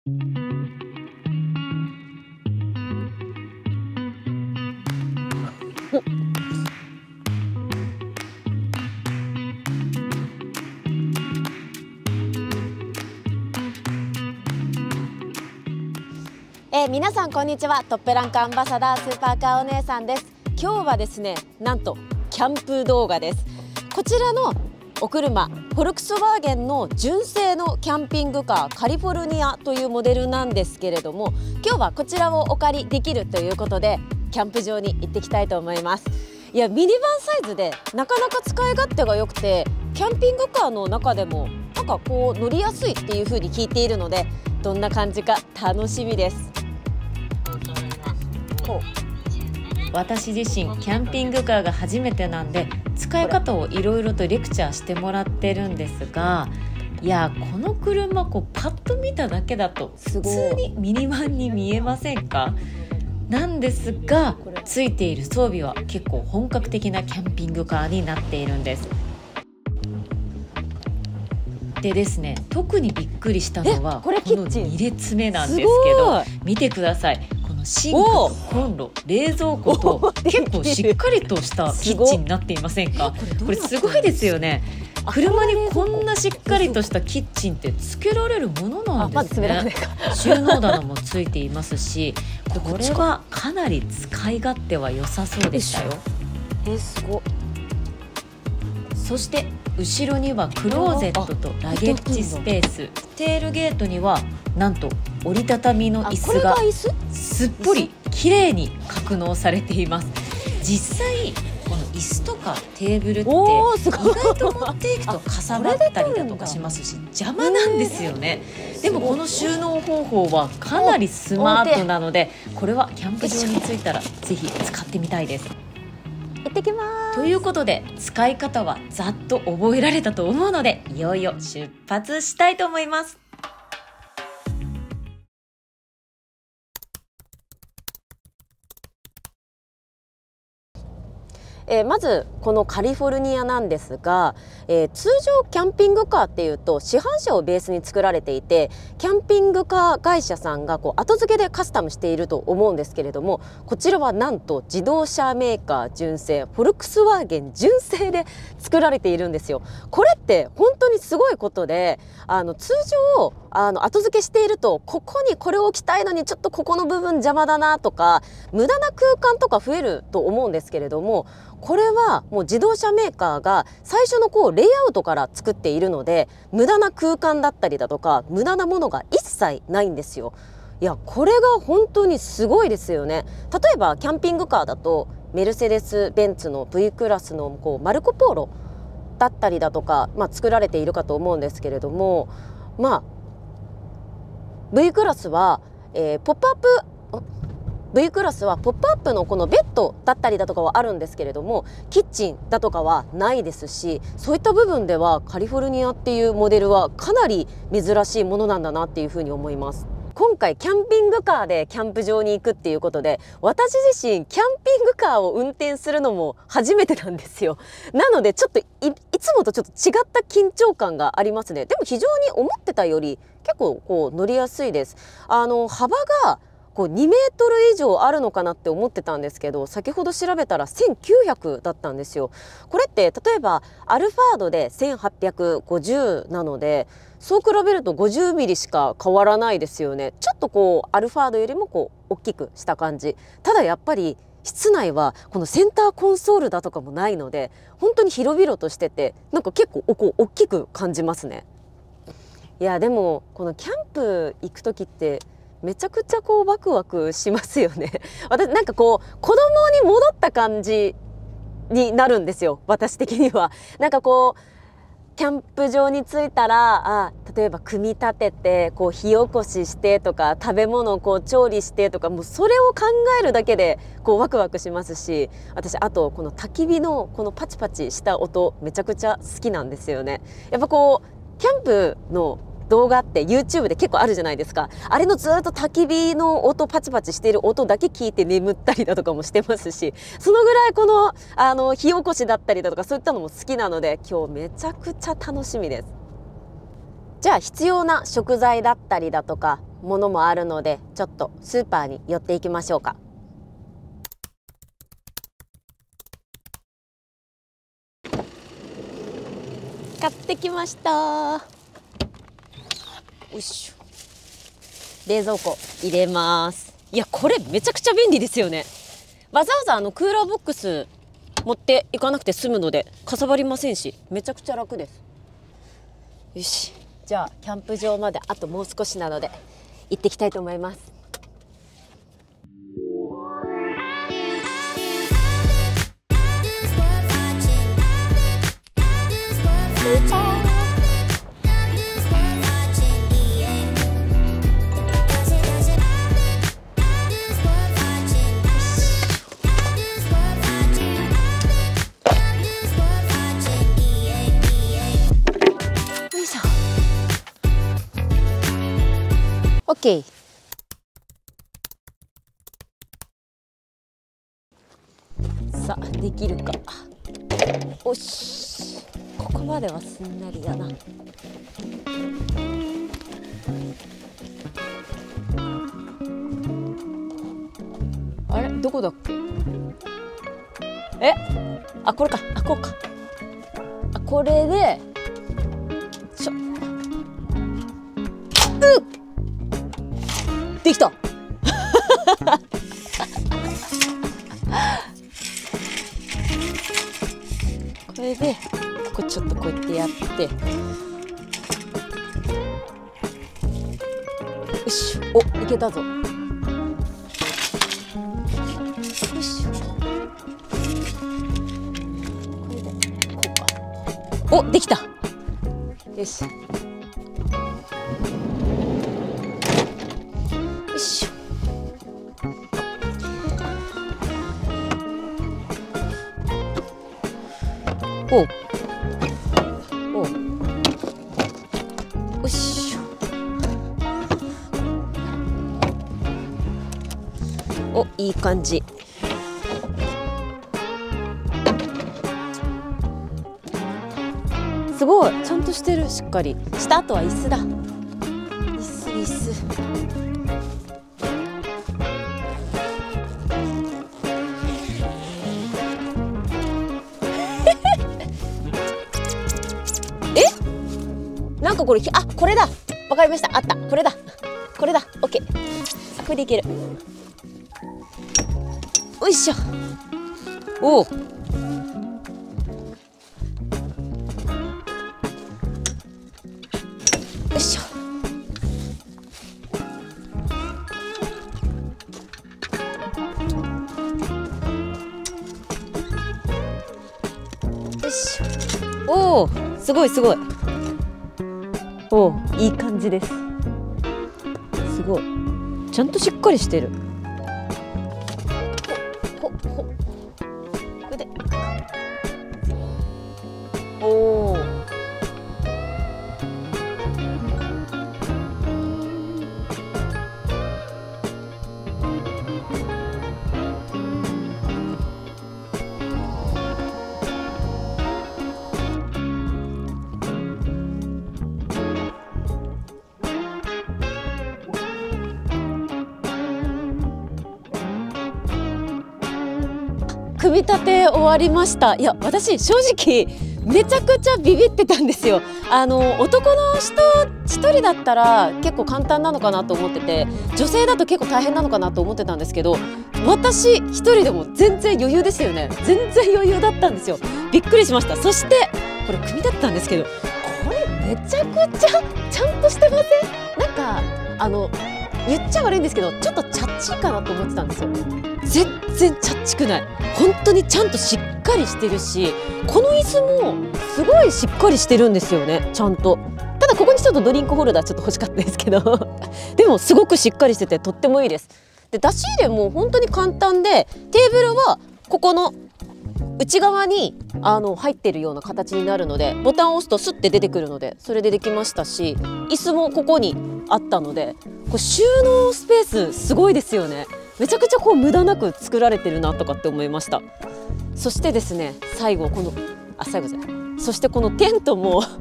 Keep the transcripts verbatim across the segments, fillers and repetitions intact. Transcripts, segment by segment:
えー、皆さんこんにちは。トップランクアンバサダースーパーカーお姉さんです。今日はですね、なんとキャンプ動画です。こちらのお車、フォルクスワーゲンの純正のキャンピングカーカリフォルニアというモデルなんですけれども、今日はこちらをお借りできるということでキャンプ場に行ってきたいと思います。いや、ミニバンサイズでなかなか使い勝手が良くて、キャンピングカーの中でもなんかこう乗りやすいっていう風に聞いているので、どんな感じか楽しみです。私自身キャンピングカーが初めてなんで、使い方をいろいろとレクチャーしてもらってるんですが、いやこの車こうパッと見ただけだと普通にミニバンに見えませんか？なんですが、ついている装備は結構本格的なキャンピングカーになっているんです。でですね、特にびっくりしたのはこのに列目なんですけど、見てください。このシンクとコンロ、冷蔵庫と結構しっかりとしたキッチンになっていませんか？これすごいですよね。車にこんなしっかりとしたキッチンってつけられるものなんですね。収納棚もついていますし、これはかなり使い勝手は良さそうでしたよ。え、すごっ。そして後ろにはクローゼットとラゲッジスペース、テールゲートにはなんと折りたたみの椅子がすっぽり綺麗に格納されています。実際この椅子とかテーブルって意外と持っていくとかさばったりだとかしますし邪魔なんですよね。でもこの収納方法はかなりスマートなので、これはキャンプ場に着いたらぜひ使ってみたいです。行ってきます。ということで使い方はざっと覚えられたと思うので、いよいよ出発したいと思います。えー、まずこのカリフォルニアなんですが、えー、通常キャンピングカーっていうと市販車をベースに作られていて、キャンピングカー会社さんがこう後付けでカスタムしていると思うんですけれども、こちらはなんと自動車メーカー純正、フォルクスワーゲン純正で作られているんですよ。これって本当にすごいことで、あの通常あの後付けしていると、ここにこれを置きたいのにちょっとここの部分邪魔だなとか、無駄な空間とか増えると思うんですけれども、これはもう自動車メーカーが最初のこうレイアウトから作っているので、無駄な空間だったりだとか無駄なものが一切ないんですよ。いやこれが本当にすごいですよね。例えばキャンピングカーだとメルセデス・ベンツの V クラスのこうマルコ・ポーロだったりだとか、まあ、作られているかと思うんですけれども、まあ V クラスは、えー、ポップアップV クラスはポップアップのこのベッドだったりだとかはあるんですけれども、キッチンだとかはないですし、そういった部分ではカリフォルニアっていうモデルはかなり珍しいものなんだなっていうふうに思います。今回キャンピングカーでキャンプ場に行くっていうことで、私自身キャンピングカーを運転するのも初めてなんですよ。なのでちょっと い, いつもとちょっと違った緊張感がありますね。でも非常に思ってたより結構こう乗りやすいです。あの幅がこうにメートル以上あるのかなって思ってたんですけど、先ほど調べたらせんきゅうひゃくだったんですよ。これって例えばアルファードでせんはっぴゃくごじゅうなので、そう比べるとごじゅうミリしか変わらないですよね。ちょっとこうアルファードよりもこう大きくした感じ。ただやっぱり室内はこのセンターコンソールだとかもないので、本当に広々としてて、なんか結構こう大きく感じますね。いやでもこのキャンプ行く時ってめちゃくちゃこうワクワクしますよね。私なんかこう子供に戻った感じになるんですよ、私的には。なんかこうキャンプ場に着いたら、あ例えば組み立ててこう火起こししてとか、食べ物をこう調理してとか、もうそれを考えるだけでこうワクワクしますし、私あとこの焚き火のこのパチパチした音めちゃくちゃ好きなんですよね。やっぱこうキャンプの動画って ユーチューブ で結構あるじゃないですか。あれのずっと焚き火の音、パチパチしている音だけ聞いて眠ったりだとかもしてますし、そのぐらいこのあの火起こしだったりだとかそういったのも好きなので、今日めちゃくちゃ楽しみです。 じゃあ必要な食材だったりだとかものもあるので、ちょっとスーパーに寄っていきましょうか。買ってきました。よいしょ。冷蔵庫入れます。いや、これめちゃくちゃ便利ですよね。わざわざあのクーラーボックス持っていかなくて済むのでかさばりませんし、めちゃくちゃ楽です。よし、じゃあキャンプ場まであともう少しなので行ってきたいと思います。オッケー。さあできるか。おし、ここまではすんなりやな。あれどこだっけ。え、あ、これか。あ、こうか。あ、これでちょっ、うっ、できた。これでここちょっとこうやってやって、よし、お、いけたぞ。よし、これでこうか。お、できた。よし、よいしょ。おうおう、よいしょ。お、いい感じ。すごいちゃんとしてる。しっかりした後は椅子だ。椅子椅子。なんかこれ、あ、これだ。わかりました。あった。これだ。これだ。オッケー。これでいける。おいしょ。おお。よいしょ。よいしょ。おお、すごいすごい。おお、いい感じです。すごいちゃんとしっかりしてる。ほほほ、これで、おお、組み立て終わりました。いや、私正直めちゃくちゃビビってたんですよ。あの男の人一人だったら結構簡単なのかなと思ってて、女性だと結構大変なのかなと思ってたんですけど、私一人でも全然余裕ですよね。全然余裕だったんですよ。びっくりしました。そしてこれ組み立てたんですけど、これめちゃくちゃちゃんとしてません？なんかあの言っちゃ悪いんですけど、ちょっとチャッチーかなと思ってたんですよ。全然チャッチくない。本当にちゃんとしっかりしてるし、この椅子もすごいしっかりしてるんですよね、ちゃんと。ただここにちょっとドリンクホルダーちょっと欲しかったですけどでもすごくしっかりしててとってもいいです。で、出し入れも本当に簡単で、テーブルはここの内側にあの入ってるような形になるので、ボタンを押すとスッて出てくるので、それでできましたし、椅子もここにあったので、これ収納スペースすごいですよね。めちゃくちゃこう無駄なく作られてるなとかって思いました。そしてですね、最後このあ最後じゃないそしてこのテントも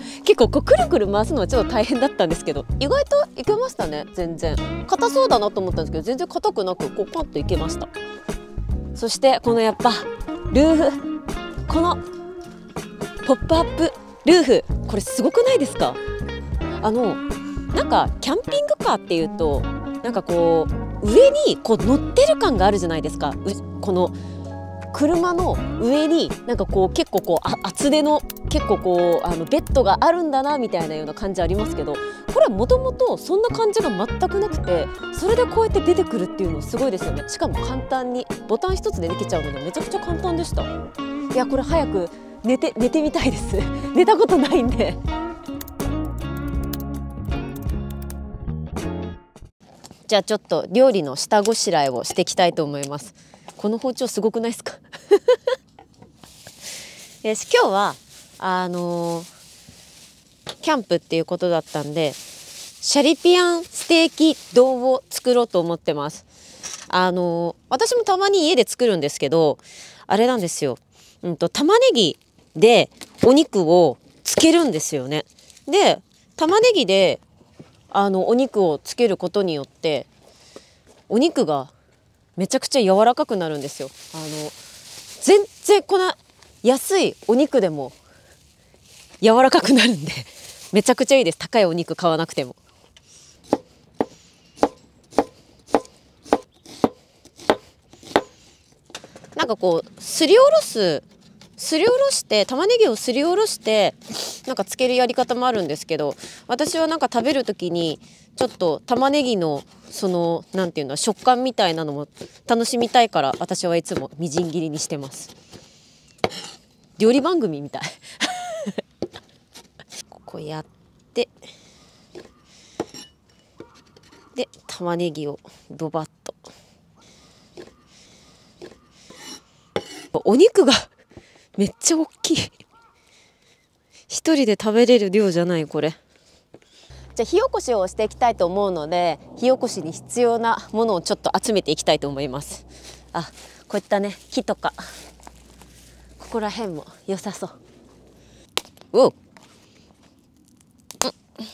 結構こうくるくる回すのはちょっと大変だったんですけど、意外といけましたね。全然硬そうだなと思ったんですけど、全然硬くなくこうパッといけました。そしてこのやっぱルーフ、このポップアップルーフ、これすごくないですか？あのなんかキャンピングカーっていうとなんかこう上にこう乗ってる感があるじゃないですか。この車の上になんかこう結構こうあ厚手の結構こうあのベッドがあるんだなみたいなような感じありますけど、これはもともとそんな感じが全くなくて、それでこうやって出てくるっていうのすごいですよね。しかも簡単にボタン一つでできちゃうのでめちゃくちゃ簡単でした。いやこれ早く寝て寝てみたいです寝たことないんで。じゃあちょっと料理の下ごしらえをしていきたいと思います。この包丁すごくないですかよし、今日はあのー、キャンプっていうことだったんでシャリピアンステーキ丼を作ろうと思ってます。あのー、私もたまに家で作るんですけど、あれなんですよ、うんと玉ねぎでお肉をつけるんですよね。で玉ねぎであのお肉をつけることによってお肉がめちゃくちゃ柔らかくなるんですよ。あの全然こんな安いお肉でも柔らかくなるんでめちゃくちゃいいです。高いお肉買わなくても。なんかこうすりおろすすりおろして玉ねぎをすりおろしてなんかつけるやり方もあるんですけど、私はなんか食べる時にちょっと玉ねぎのそのなんていうの食感みたいなのも楽しみたいから、私はいつもみじん切りにしてます。料理番組みたいここやってで玉ねぎをドバッと。お肉がめっちゃ大きい一人で食べれる量じゃないこれ。じゃあ火起こしをしていきたいと思うので、火起こしに必要なものをちょっと集めていきたいと思います。あ、こういったね木とかここら辺も良さそう。おう、うん、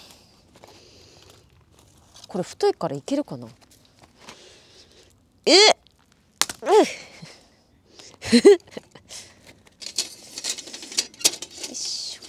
これ太いからいけるかな。えっ、うんよいしょ。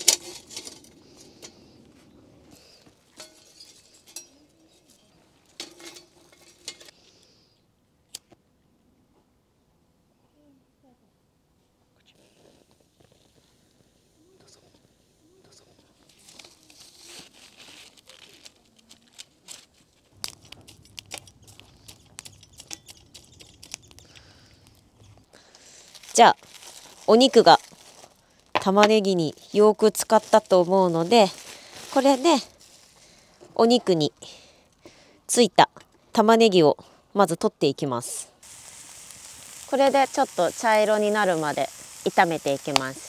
じゃあお肉が玉ねぎによく使ったと思うので、これでお肉についた玉ねぎをまず取っていきます。これでちょっと茶色になるまで炒めていきます。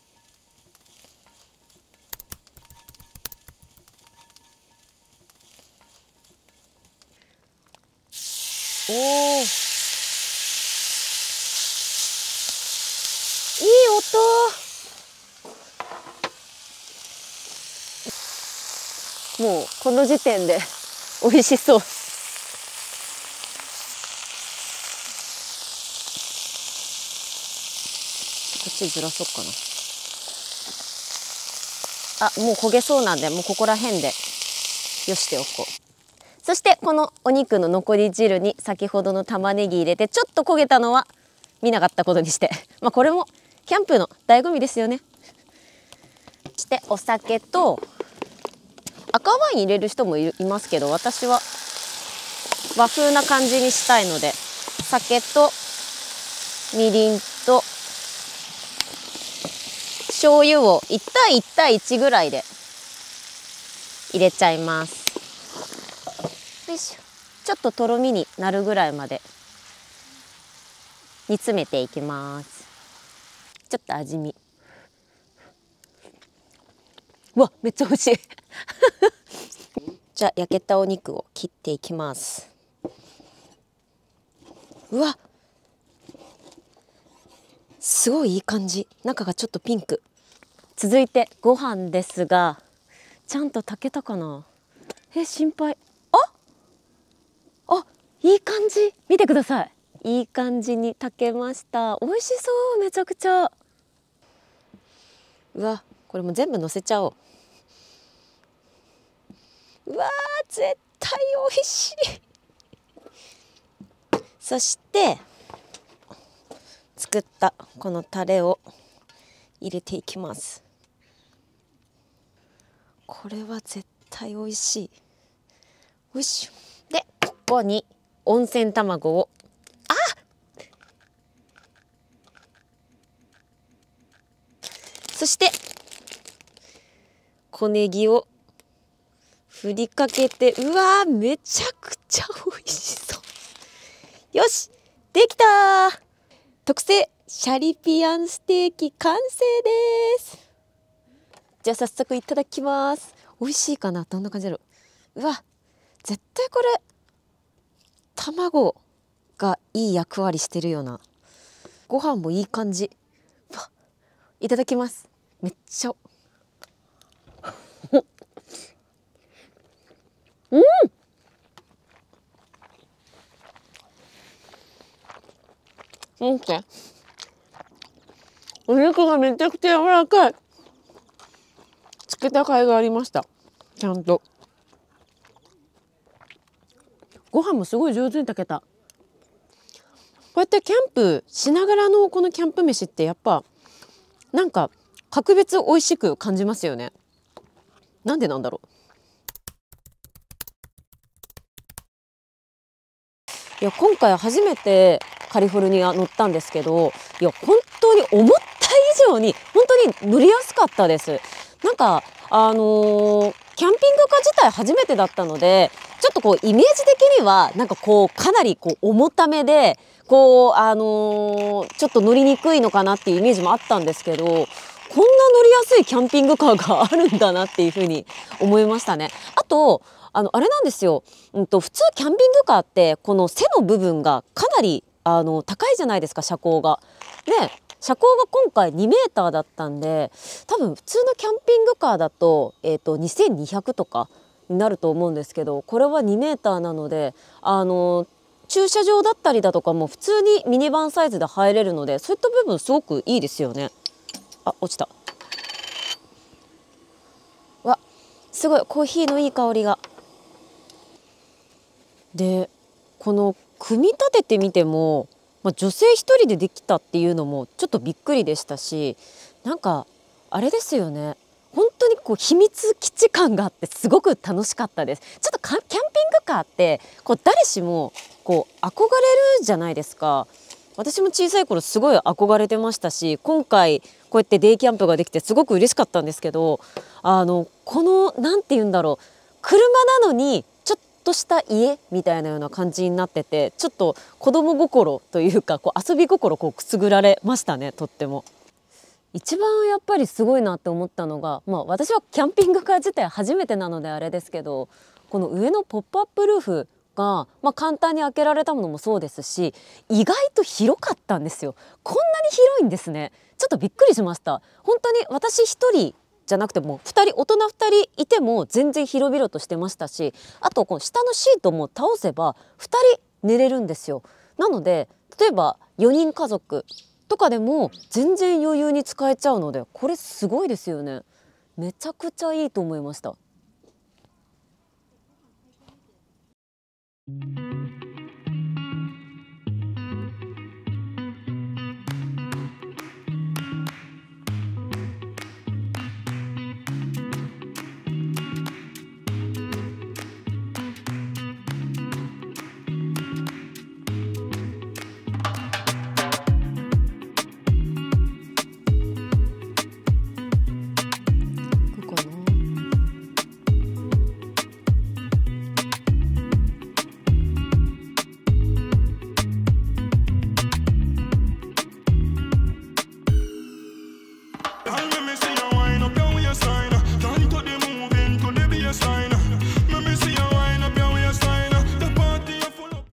おー、いい音。もうこの時点で美味しそう。こっちずらそうかな。あ、もう焦げそうなんでもうここら辺でよしておこう。そしてこのお肉の残り汁に先ほどの玉ねぎ入れて、ちょっと焦げたのは見なかったことにしてまあこれもキャンプの醍醐味ですよね。そしてお酒と赤ワイン入れる人もいますけど、私は和風な感じにしたいので酒とみりんと醤油をいち対いち対いちぐらいで入れちゃいます。よいしょ。ちょっととろみになるぐらいまで煮詰めていきます。ちょっと味見。うわ、めっちゃ美味しいじゃあ焼けたお肉を切っていきます。うわ、すごいいい感じ。中がちょっとピンク。 続いてご飯ですが、ちゃんと炊けたかな。え、心配。ああ、いい感じ。見てください。いい感じに炊けました。美味しそう、めちゃくちゃ。うわ、これも全部乗せちゃおう。うわー、絶対美味しい。そして作ったこのタレを入れていきます。これは絶対美味しい。よいしょ。で、ここに温泉卵を、あ、そして小ネギを振りかけて、うわー、めちゃくちゃ美味しそう。よし、できたー。特製シャリピアンステーキ完成です。じゃあ早速いただきます。美味しいかな。どんな感じだろう。うわ、絶対これ卵がいい役割してるよな。ご飯もいい感じ。いただきます。めっちゃうん、うんってお肉がめちゃくちゃ柔らかい。つけた甲斐がありました。ちゃんとご飯もすごい上手に炊けた。こうやってキャンプしながらのこのキャンプ飯ってやっぱなんか格別美味しく感じますよね。なんでなんだろう。いや、今回初めてカリフォルニア乗ったんですけど、いや本当に思った以上に本当に乗りやすかったです。なんかあのー、キャンピングカー自体初めてだったので、ちょっとこうイメージ的にはなんかこうかなりこう重ためでこうあのー、ちょっと乗りにくいのかなっていうイメージもあったんですけど、こんな乗りやすいキャンピングカーがあるんだなっていうふうに思いましたね。あとあのあれなんですよ、うんと、普通キャンピングカーってこの背の部分がかなりあの高いじゃないですか、車高が。で車高が今回にメーターだったんで、多分普通のキャンピングカーだと、えーと、にせんにひゃくとかになると思うんですけど、これはにメーターなのであの駐車場だったりだとかも普通にミニバンサイズで入れるので、そういった部分すごくいいですよね。あ、落ちた。わ、すごいコーヒーのいい香りが。でこの組み立ててみても、まあ、女性一人でできたっていうのもちょっとびっくりでしたし、なんかあれですよね、本当にこう秘密基地感があってすごく楽しかったです。ちょっとキャンピングカーってこう誰しもこう憧れるじゃないですか。私も小さい頃すごい憧れてましたし、今回こうやってデイキャンプができてすごく嬉しかったんですけど、あのこのなんて言うんだろう、車なのにちょっとした家みたいなような感じになってて、ちょっと子供心というかこう遊び心こうくすぐられましたね。とっても一番やっぱりすごいなって思ったのが、まあ、私はキャンピングカー自体初めてなのであれですけど、この上のポップアップルーフが、まあ、簡単に開けられたものもそうですし、意外と広かったんですよ。こんなに広いんですね。ちょっとびっくりしました。本当に私一人じゃなくてもふたり、大人ふたりいても全然広々としてましたし、あとこの下のシートも倒せばふたり寝れるんですよ。なので例えばよにん家族とかでも全然余裕に使えちゃうので、これすごいですよね。めちゃくちゃいいと思いました。